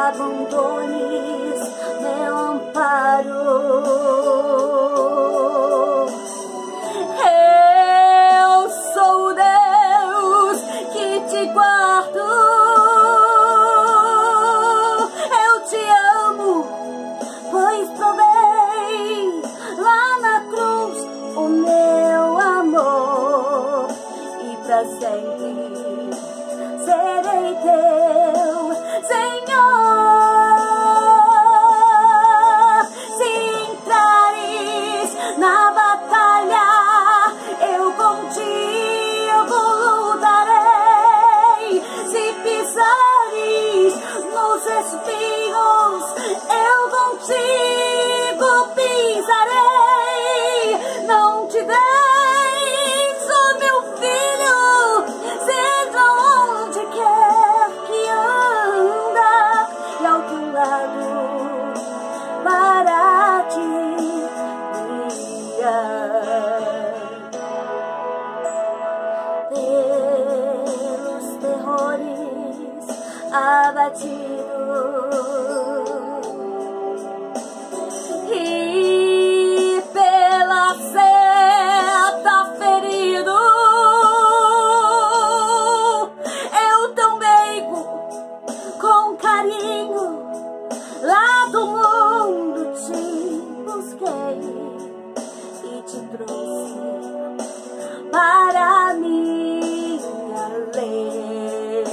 abandones meu amparo. Eu sou o Deus que te guardo. Eu te amo, pois provei lá na cruz o meu amor, e pra sempre serei teu Senhor. Se entrares na batalha, eu contigo lutarei. Se pisares nos espinhos, eu contigo pisarei. Não te deis, oh meu filho, seja onde quer que anda, e ao teu lado para te guiar. Pelos terrores abatido e pela seta ferido, eu tão meigo, com carinho, lá do mundo te busquei e te trouxe para minha lei.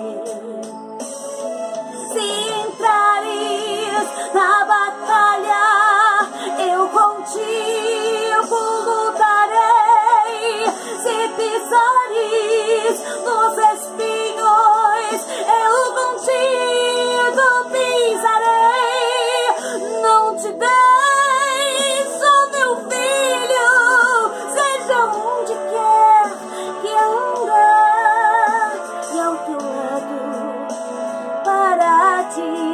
Se entrares na batalha, eu contigo lutarei. Se pisares nos espinhos, eu contigo pisarei. Não te deis, oh meu filho, seja onde quer que anda, e ao teu lado para ti